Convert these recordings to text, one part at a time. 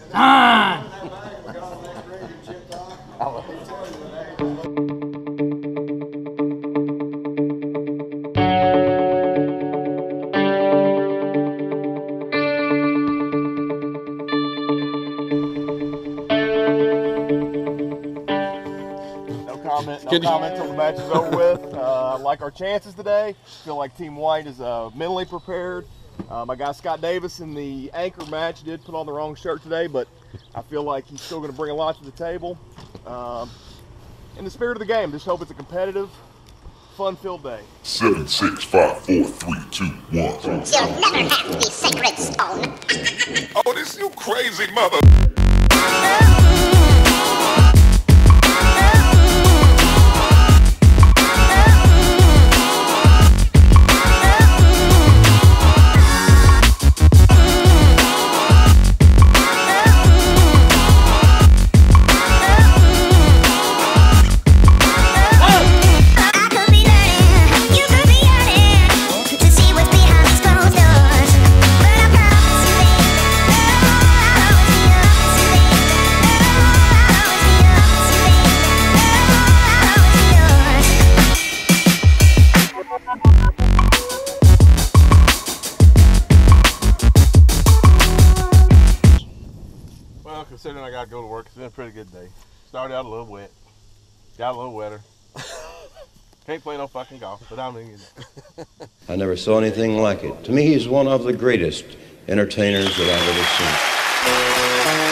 Ah! No comment until the match is over with. I like our chances today. Feel like Team White is mentally prepared. My guy Scott Davis in the anchor match did put on the wrong shirt today, but I feel like he's still going to bring a lot to the table. In the spirit of the game, just hope it's a competitive, fun-filled day. 7, 6, 5, 4, 3, 2, 1. You'll never have the sacred stone. Oh, this you crazy mother. Well, considering I got to go to work, it's been a pretty good day. Started out a little wet, got a little wetter. Can't play no fucking golf, but I mean, you know. I never saw anything like it. To me, he's one of the greatest entertainers that I've ever seen.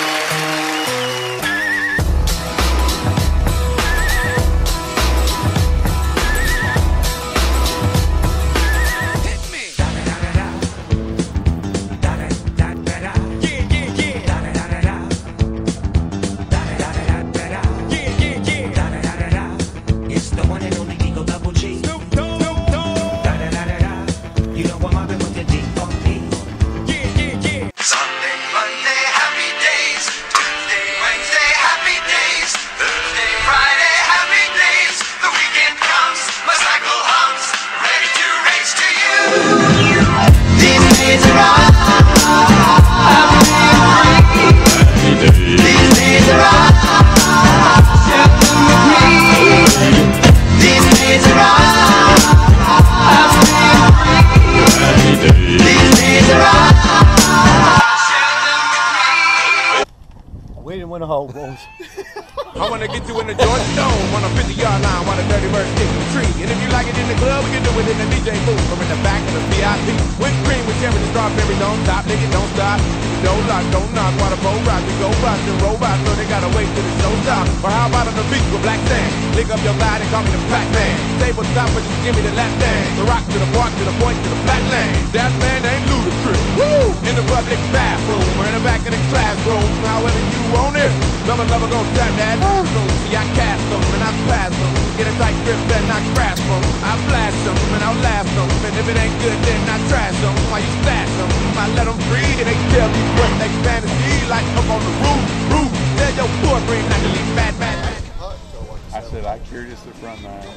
We didn't win a hole, boys. I wanna get you in the Georgia Dome on a 50-yard line while the dirty birds kick the tree. And if you like it in the club, we can do it in the DJ booth or in the back of the VIP. Whipped cream with cherry and strawberry, don't stop, nigga, don't stop. Don't lock, don't knock, while the boat rock, we go rock and roll rock, so they gotta wait till the show stop. Or how about on the beach with black sand? Lick up your body, call me the Pac-Man. Table top, but just give me the lap dance. The rock to the park, to the point, to the flat land. That man ain't ludicrous. Woo! In the public bathroom or in the back of the classroom, however you want it. Never gon' tap that. See, I cast them and I pass them. Get a tight grip and I grasp them. I blast them and I'll laugh them. And if it ain't good, then I trash them. While you stash them, I let them free. And they tell me what they fantasy. Like up on the roof. Tell your boyfriend not to leave bad. I said I carried us the front nine.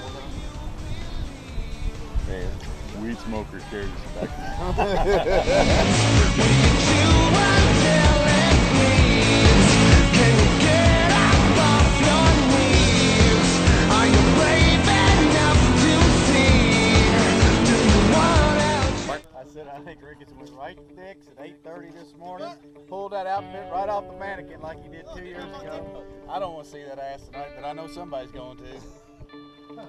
And weed smoker carried us I think Ricketts was right fix at 8:30 this morning. Pulled that outfit right off the mannequin like he did 2 years ago. I don't want to see that ass tonight, but I know somebody's going to.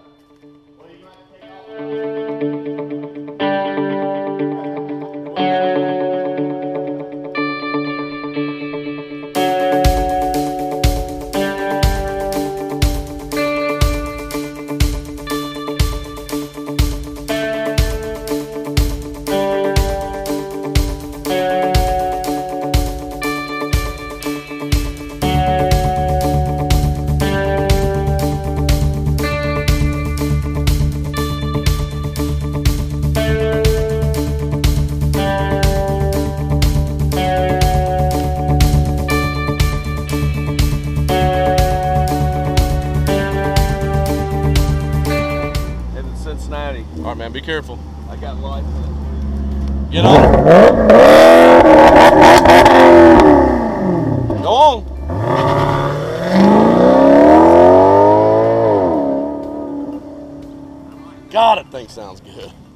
All right, man, be careful. I got life. Get on. God, that thing sounds good.